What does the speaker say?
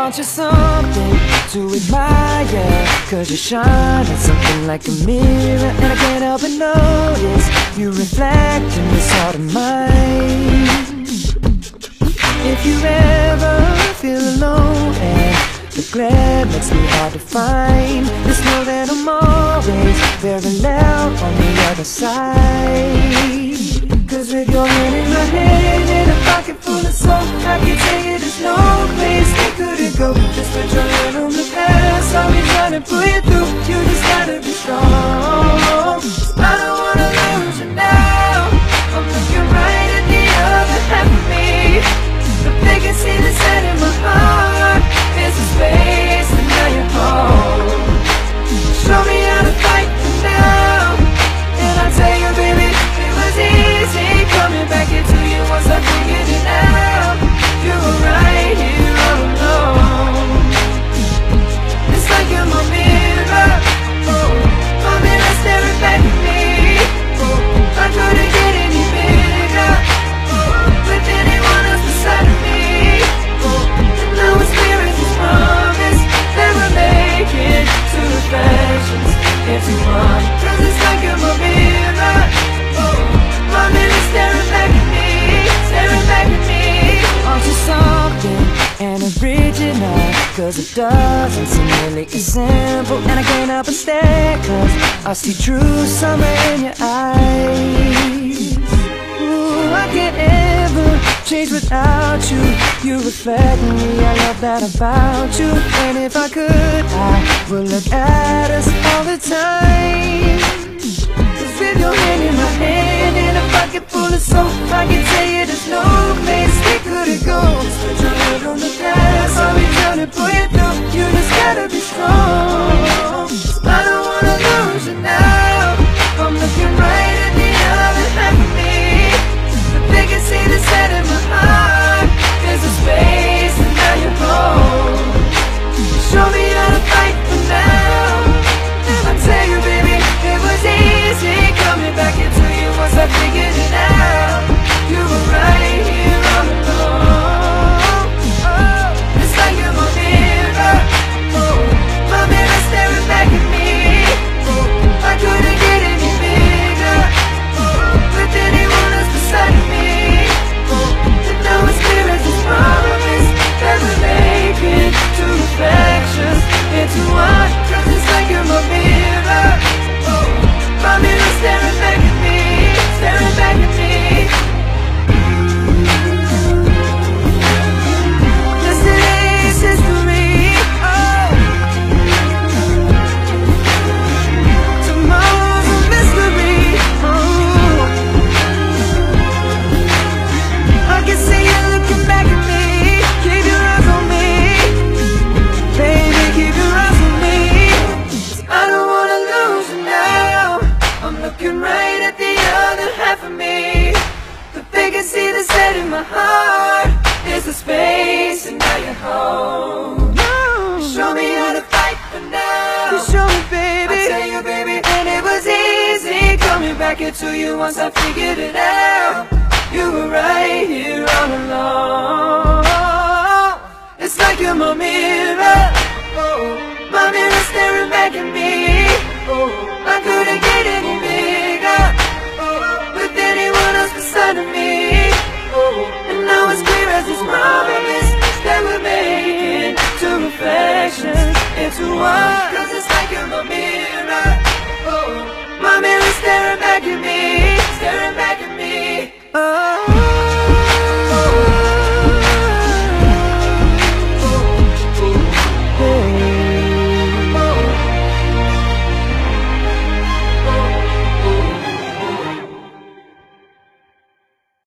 Aren't you something to admire? Cause you shine like something like a mirror, and I can't help but notice you reflect in this heart of mine. If you ever feel alone and the glare makes me hard to find, just know that I'm always very loud on the other side. Cause with your hand in my hand and a pocket full of soap, I can tell you there's no place we couldn't go. Just put your hand on the past, I'll be trying to pull you through. You just gotta be strong. I don't wanna lose you now. I'm looking right at the other half of me. The vacancy that's set in my heart is a space, and now you're home. Show me how to fight for now, and I'll tell you, baby, it was easy coming back into you once I figured it out. You were right here all alone. It's like you're my mirror, oh, my mirror staring back at me. Oh, I couldn't get any bigger, oh, with anyone else beside of me. Oh, and now it's clear as this promise that we're making two reflections into one. Cause it's like you're my mirror, oh, my mirror staring back at me, staring back at me. Aren't you something and original? Cause it doesn't seem really as simple, and I can't help but stare, cause I see true summer in your eyes. Ooh, I can't ever change without you. You reflect me, I love that about you. And if I could, I would look at us all the time. Cause with your hand in my hand and a pocket full of soap, I can tell you there's no place we couldn't go. Just put your head on the glass, I'll be trying to pull you through. You just gotta be strong. I don't wanna lose you now. I'm looking right at the other half of me. The vacancy that's set in my heart is a space, and now you're home. Show me how to fight for now, and I tell you, baby, it was easy coming back into you once I figured it out. You were right here all along. Oh, it's like you're my mirror, oh, my mirror staring back at me. Oh, I couldn't get any bigger, oh, with anyone else beside of me. Oh, and now it's clear as this promise that we're making two reflections into one. Cause it's like you're my mirror, oh, my mirror staring back at me, staring back at me. Yesterday's history, oh, tomorrow's a mystery, oh. I can see you looking back at me. Keep your eyes on me, baby, keep your eyes on me. I don't wanna lose you now. I'm looking right at the other half of me. The vacancy that's set in my heart is a space, and now you're home. Show me how to fight for now. You show me, baby. I tell you, baby, and it was easy coming back into you once I figured it out. You were right here all along. It's like you're my mirror, oh, my mirror staring back at me. Oh, I couldn't get any bigger, oh, with anyone else beside of me. Oh, and now it's clear as this promise that we're making two reflections into one. Cause it's like you're my mirror,